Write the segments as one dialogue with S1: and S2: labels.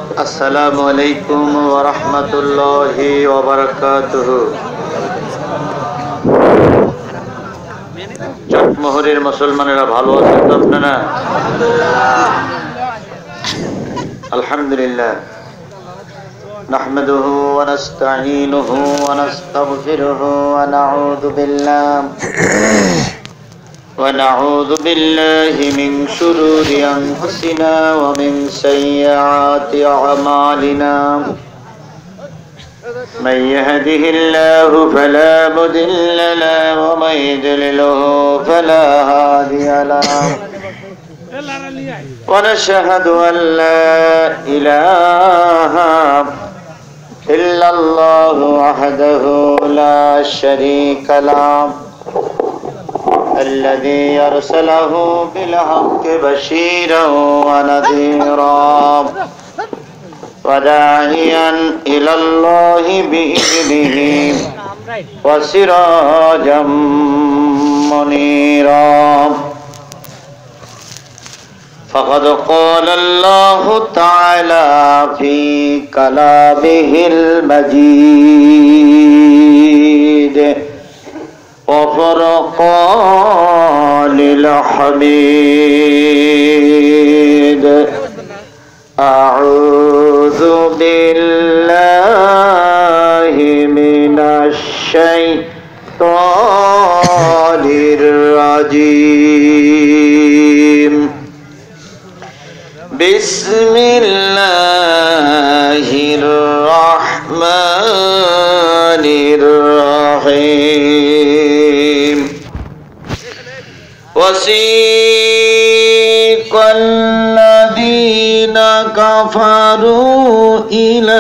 S1: আসসালামু আলাইকুম ওয়া রাহমাতুল্লাহি ওয়া বারাকাতুহু। চকমোহরের মুসলমানেরা ভালো আছেন তো আপনারা? আলহামদুলিল্লাহ। নাহমাদুহু ওয়া নাস্তাঈনুহু ওয়া নাস্তাগফিরুহু ওয়া নাউযু বিল্লাহি মিন শুরুরি আনফুসিনা ওয়া মিন সাইয়্যাতি আ'মালিনা। من يهده الله فلا مضل له ومن يضلله فلا هادي له ونشهد أن لا إله إلا الله وحده لا شريك له الذي أرسله بالحق بشيرا ونذيرا وداعيا إلى الله بإذنه وسراجا منيرا فقد قال الله تعالى في كلامه المجيد وفرقان الحميد أعوذ بالله من الشيطان الرجيم بسم الله الرحمن الرحيم وسيق الذين كفروا إلى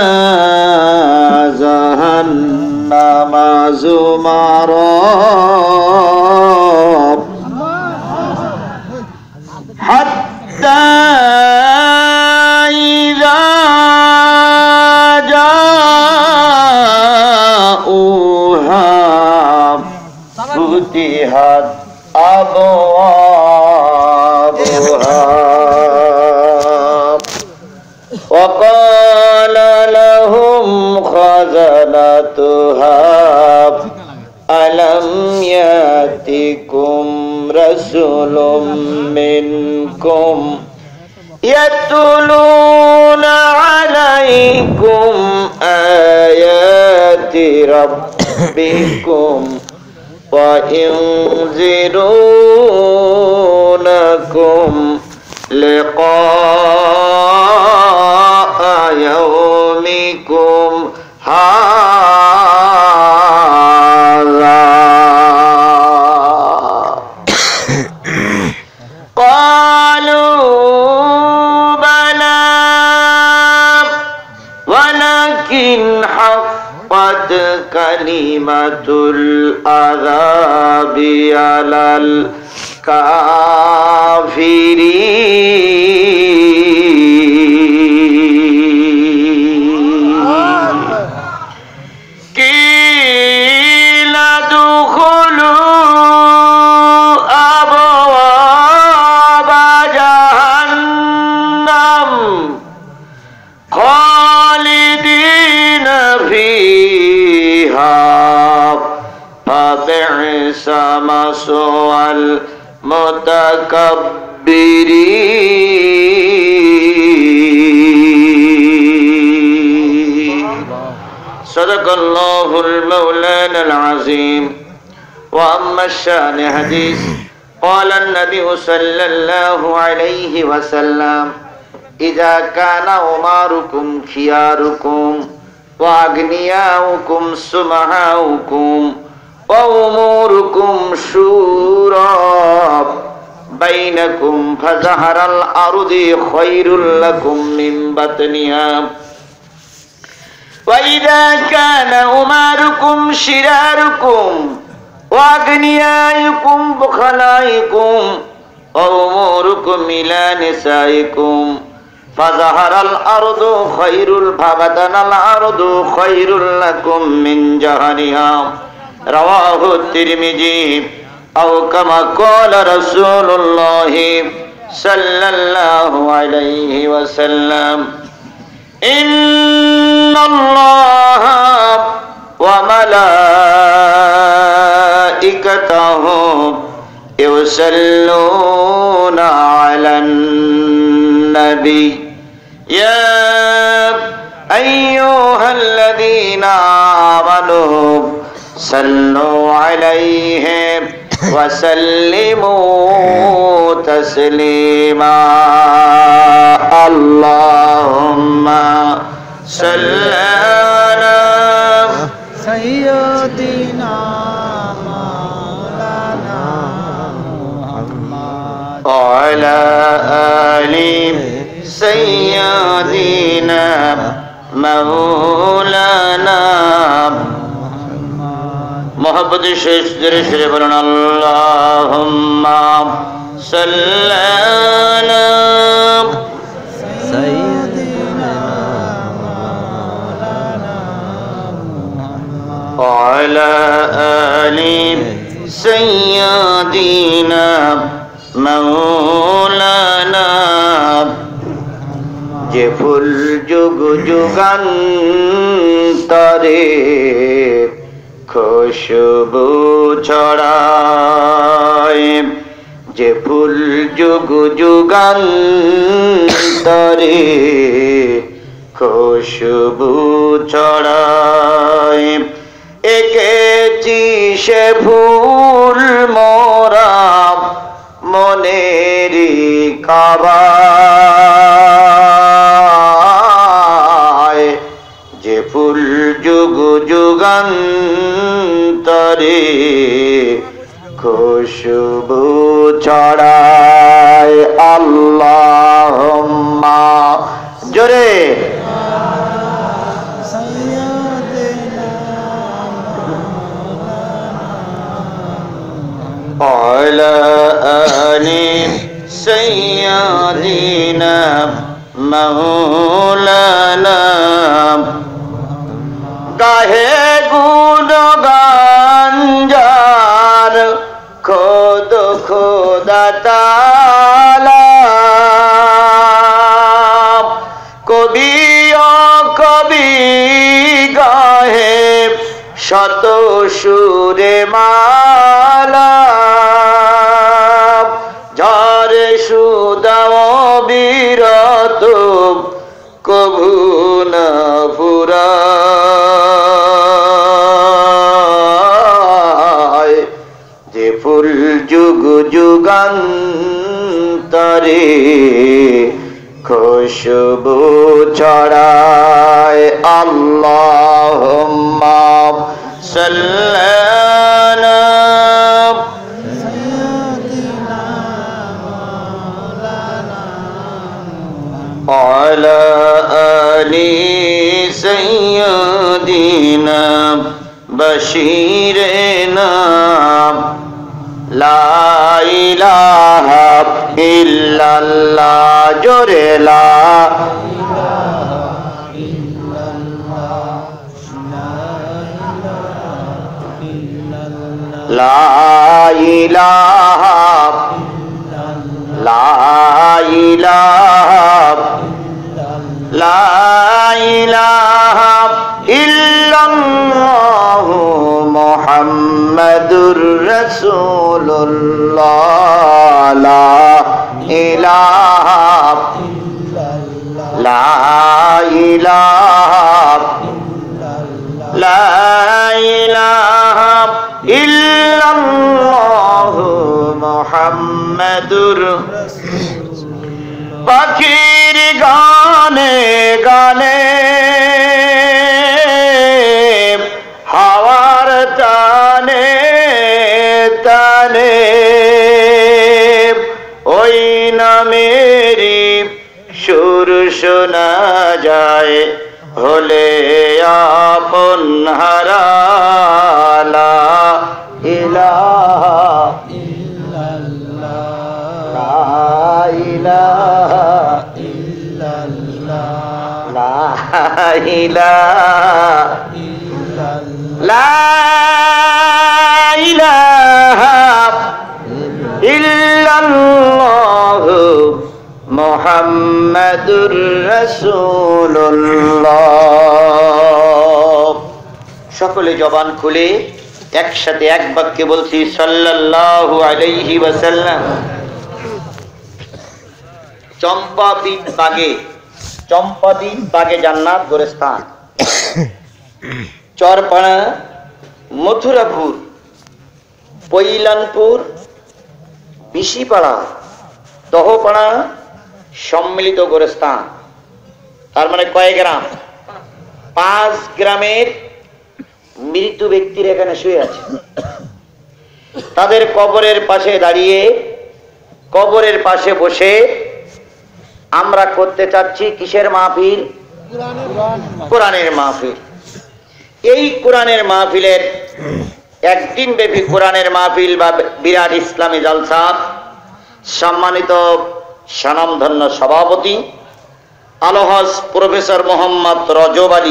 S1: جهنم زمرا حتى إذا جاءوها فتحت أبوابها وقال لهم خزنتها ألم يأتكم رسول منكم يتلون عليكم آيات ربكم وينذرونكم لقاء يومكم هذا قالوا بلى ولكن حقت كلمة العذاب على الكافرين قيل ادخلوا أبواب جهنم خالدين فيها فبئس مثوى المتكبرين صدق الله المولانا العظيم وأما الشأن حديث قال النبي صلى الله عليه وسلم إذا كان أماركم خياركم وأغنياؤكم سمعاؤكم وأموركم شورى بينكم فظهر الأرض خير لكم من بطنها وإذا كان أماركم شراركم وأغنياؤكم بخلائكم وأموركم إلى نسائكم فظهر الأرض فبدن الأرض خير لكم من جهنها رواه الترمذي أو كما قال رسول الله صلى الله عليه وسلم ইন্নাল্লাহ ওয়া মালাইকাতাহু ইউসাল্লুনা আলান নবী ইয়া আইয়ুহাল্লাযীনা আমানু সাল্লু আলাইহি ওয়া সাল্লিমু তাসলিমা আল্লাহুম্মা সাল্লি আলা
S2: সাইয়্যিদিনা মাওলানা মুহাম্মদ
S1: ওয়া আলা আলি সাইয়্যিদিনা মাওলানা মোহাম্মদ শেষ দরে বলুন আল্লাহুম্মা সাল্লি আলা
S2: সাইয়্যিদিনা মাওলানা মুহাম্মদ
S1: ওয়া আলা আলি সাইয়্যিদিনা মাওলানা যে ফুল যুগ যুগান্তরে খুশবু ছড়ায় যে ফুল যুগ যুগান্তরে খুশবু ছড়ায় এঁকেছি সে ফুল মোরা মনেরি কাবায় যে ফুল যুগ যুগান্তরে খুশবু ছড়ায় আল্লাহুম্মা জোরে আলা আলি সাইয়্যিদিনা মাওলানা গাহে গুণগান যার খোদ খোদা তাআলা কবি ও কবি গাহে শত সুরে মালা ঝরে সুদাও বিরত কভু না ফুরায় যে ফুল যুগ যুগান্তরে খুশবু ছড়ায় আল্লাহুম্মা সাল্লি আলা وعلى آل سيدنا بشيرنا لا إله إلا الله جور لا لا إله لا إله لا إله إلا الله محمد رسول الله لا إله لا إله لا إله إلا الله محمد পাখির গানে গানে হাওয়ার টানে টানে ওই নামেরই সুর শোনা যায় হলে আপন হারালা ইলাহা لا إله إلا الله মুহাম্মাদুর রাসূলুল্লাহ। সকলে জবান খুলে একসাথে এক বাক্যে বলছি সাল্লাল্লাহু আলাইহি ওয়াসাল্লাম। চম্পাদ্বীপ বাগে জান্নাত গোরস্থান, চরপাড়া, মথুরাপুর, পৈলানপুর, বিশিপাড়া, দহপাড়া সম্মিলিত গোরস্থান। তার মানে কয় গ্রাম? 5 গ্রামের মৃত ব্যক্তিরা এখানে শুয়ে আছে। তাদের কবরের পাশে দাঁড়িয়ে, কবরের পাশে বসে আমরা করতে চাচ্ছি কিসের মাহফিল? কোরআনের মাহফিল। এই কোরআনের মাহফিলের একদিন ব্যাপী কোরআনের মাহফিল বা বিরাট ইসলামী জলসা সম্মানিত স্বনামধন্য সভাপতি আলহাজ প্রফেসর মোহাম্মদ রজব আলী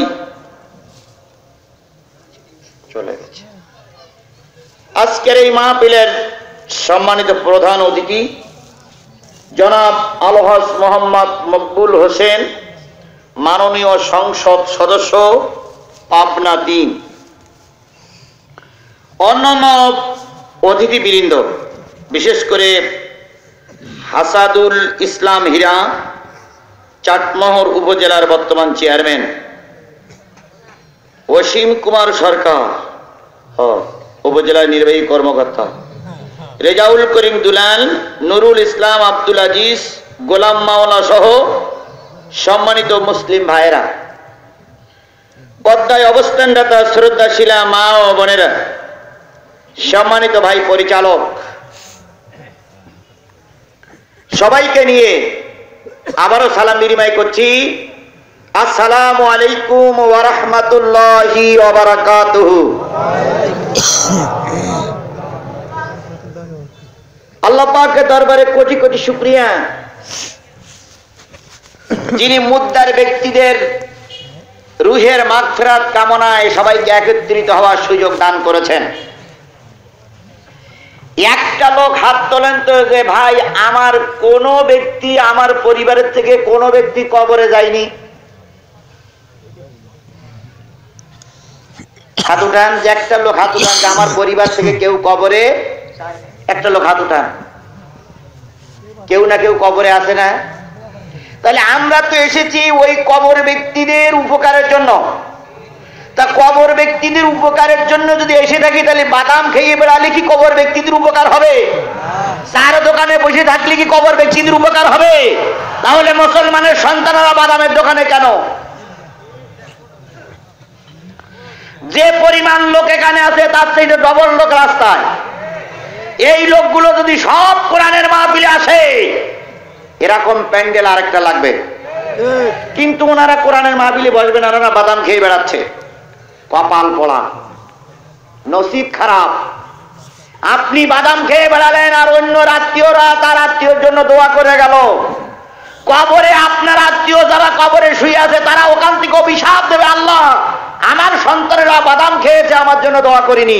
S1: চলে গেছে। আজকের এই মাহফিলের সম্মানিত প্রধান অতিথি জনাব আলহাজ মোহাম্মদ মকবুল হোসেন, মাননীয় সংসদ সদস্য পাবনা 3। অন্যান্য অতিথিবৃন্দ, বিশেষ করে হাসাদুল ইসলাম হীরা, চাটমোহর উপজেলার বর্তমান চেয়ারম্যান, অসীম কুমার সরকার উপজেলার নির্বাহী কর্মকর্তা, রেজাউল করিম দুলাল, নুরুল ইসলাম আব্দুল আজিজ, গোলাম মাওলা সহ সম্মানিত মুসলিম ভাইয়েরা, পদ্মায় অবস্থানরত শ্রদ্ধাশীলা মা ও বোনেরা, সম্মানিত ভাই পরিচালক, সবাইকে নিয়ে আবারও সালাম বিনিময় করছি। আসসালামু আলাইকুম ওয়া রাহমাতুল্লাহি ওয়া বারাকাতুহু। আল্লাহ পাকের দরবারে কোটি কোটি শুকরিয়া, যিনি মুদ্দার ব্যক্তিদের রুহের মাগফিরাত কামনায় সবাইকে একত্রিত হওয়ার সুযোগ দান করেছেন। একটা লোক হাত তোলেন তো যে ভাই আমার কোন ব্যক্তি, আমার পরিবারের থেকে কোন ব্যক্তি কবরে যায়নি। হাত উঠান, যে একটা লোক হাত উঠান যে আমার পরিবার থেকে কেউ কবরে, একটা লোক হাত উঠান। কেউ না কেউ কবরে আসে না? তাহলে আমরা তো এসেছি ওই কবর ব্যক্তিদের উপকারের জন্য। তা কবর ব্যক্তিদের উপকারের জন্য যদি এসে থাকি, তাহলে বাদাম খেয়ে বেড়ালে কি কবর ব্যক্তিদের উপকার হবে? চার দোকানে বসে থাকলে কি কবর ব্যক্তিদের উপকার হবে? তাহলে মুসলমানের সন্তানেরা বাদামের দোকানে কেন? যে পরিমাণ লোক এখানে আছে তার থেকে ডবল লোক রাস্তায়। এই লোকগুলো যদি সব কোরআনের মাহফিলে আসে, এরকম প্যান্ডেল আরেকটা লাগবে। কিন্তু ওনারা কোরআনের মাহফিলে বসবেন আর ওনারা বাদাম খেয়ে বেড়াচ্ছে। কপাল পোড়া, নসিব খারাপ। আপনি বাদাম খেয়ে বেড়ালেন আর অন্য আত্মীয়রা তার আত্মীয়র জন্য দোয়া করে গেল। কবরে আপনার আত্মীয় যারা কবরে শুয়ে আছে তারা ওখান থেকে অভিশাপ দেবে, আল্লাহ আমার সন্তানেরা বাদাম খেয়েছে, আমার জন্য দোয়া করিনি।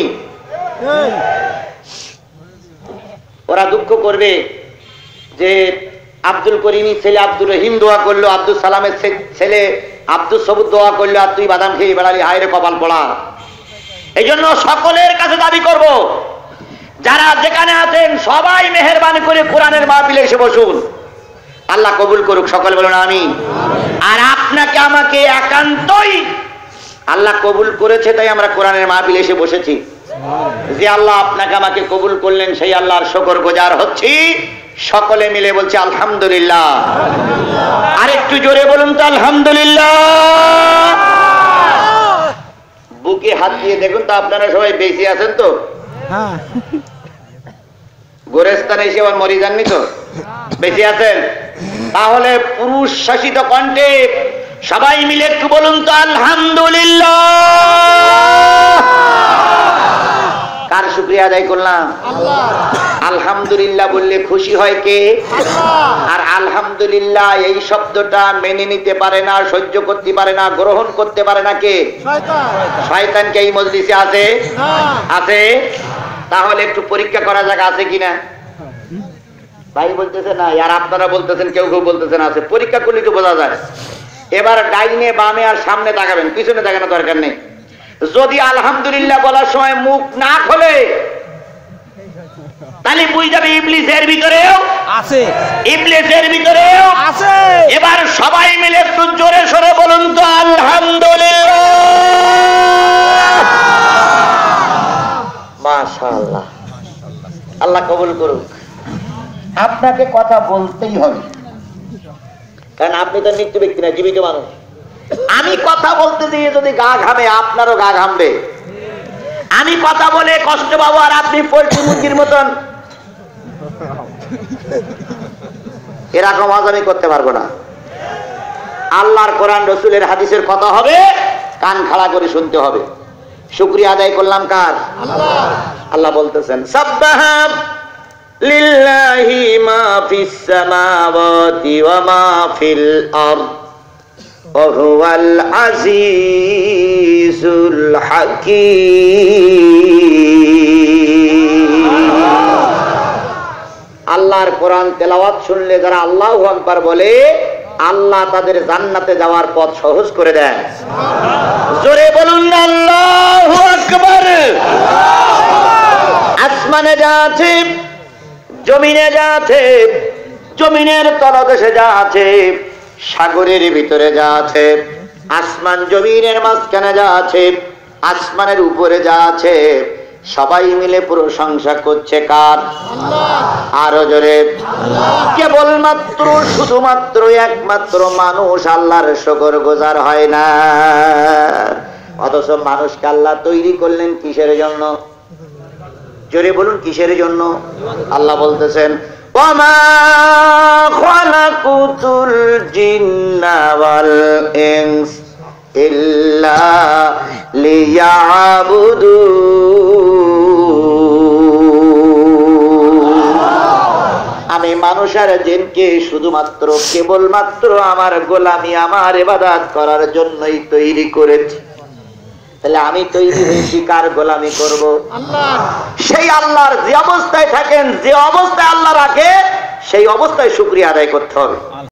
S1: ওরা দুঃখ করবে যে আব্দুল করিমের ছেলে আব্দুর রহিম দোয়া করলো, আব্দুল সালামের ছেলে আব্দুল সবুদ দোয়া করলো, আর তুই বাদাম খেয়ে বেড়ালি, হায় রে কপাল পোড়া। এই জন্য সকলের কাছে দাবি করব, যারা যেখানে আছেন সবাই মেহেরবানি করে কোরআনের মাহফিলে এসে বসুন। আল্লাহ কবুল করুক, সকলে বলুন আমিন। আর আপনাকে আমাকে একান্তই আল্লাহ কবুল করেছে, তাই আমরা কোরআনের মাহফিলে এসে বসেছি। যে আল্লাহ আপনাকে আমাকে কবুল করলেন সেই আল্লাহর শুকরগুজার হচ্ছি। সকলে মিলে বলছি আলহামদুলিল্লাহ। আর একটু জোরে বলুন তো আলহামদুলিল্লাহ। বুকে হাত দিয়ে দেখুন তো আপনারা সবাই বেশি আছেন তো? গোরস্থানে এসে আবার মরে যাননি তো? বেশি আছেন? তাহলে পুরুষ শাসিত কণ্ঠে সবাই মিলে একটু বলুন তো আলহামদুলিল্লাহ। কার শুকরিয়া আদায় করলাম? আলহামদুলিল্লাহ বললে খুশি হয় কে? আর আলহামদুলিল্লাহ এই শব্দটা মেনে নিতে পারে না, সহ্য করতে পারে না, গ্রহণ করতে পারে না কে? শয়তান কে এই মজলিসে আছে? আছে? তাহলে একটু পরীক্ষা করা যাক আছে কিনা। ভাই বলতেছে না, আর আপনারা বলতেছেন, কেউ কেউ বলতেছেন আছে। পরীক্ষা করলে তো বোঝা যায়। এবার ডাইনে বামে আর সামনে তাকাবেন, পিছনে তাকানোর দরকার নেই। যদি আলহামদুলিল্লাহ বলার সময় মুখ না খোলে তাহলে বুঝ যাবে ইবলিসের ভিতরেও
S2: আছে,
S1: ইবলিসের ভিতরেও
S2: আছে।
S1: এবার সবাই মিলে একটু জোরে সরে বলুন তো আলহামদুলিল্লাহ। মাশাআল্লাহ, আল্লাহ কবুল করুক। আপনাকে কথা বলতেই হবে, কারণ আপনি তো মৃত্যু ব্যক্তি না, জীবিত মানুষ। আমি কথা বলতে দিয়ে যদি গা ঘামে, আপনারও গা ঘামবে। আমি কথা বলে কষ্ট পাবো, আর আপনি পোল্ট্রি মুরগির মতন এরকম আজ আমি করতে পারবো না। আল্লাহর কোরআন রসুলের হাদিসের কথা হবে, কান খাড়া করে শুনতে হবে। শুকরিয়া আদায় করলাম কার? আল্লাহ বলতেছেন সাব্বাহা লিল্লাহি মা ফিস সামাওয়াতি ওয়া মা ফিল আরদ ওয়া হুয়াল আজিজুল হাকীম। আল্লাহর কোরআন তেলাওয়াত শুনলে যারা আল্লাহু আকবার বলে, আল্লাহ তাদের জান্নাতে যাওয়ার পথ সহজ করে দেন। জোরে বলুন আল্লাহু আকবার। আসমানে যা আছে, জমিনে যা আছে, জমিনের তলদেশে যা আছে, সাগরের ভিতরে যা আছে, আসমান জমিনের মাঝখানে যা আছে, আসমানের উপরে যা আছে, সবাই মিলে প্রশংসা করছে কার? আরো জোরে। কেবলমাত্র শুধুমাত্র একমাত্র মানুষ আল্লাহর শুকরগুজার হয় না। অথচ মানুষকে আল্লাহ তৈরি করলেন কিসের জন্য? জোরে বলুন, কিসের জন্য? আল্লাহ বলতেছেন ওয়ামা খালাকুতুল জিন্না ওয়াল ইনস ইল্লা লিয়াবুদুন। আমি মানুষ আর জিনকে শুধুমাত্র কেবলমাত্র আমার গোলামি, আমার ইবাদত করার জন্যই তৈরি করেছি। তাহলে আমি তৈরি হয়েছি কার গোলামি করব? আল্লাহ। সেই আল্লাহর যে অবস্থায় থাকেন, যে অবস্থায় আল্লাহ রাখে, সেই অবস্থায় শুকরিয়া আদায় করতে হবে।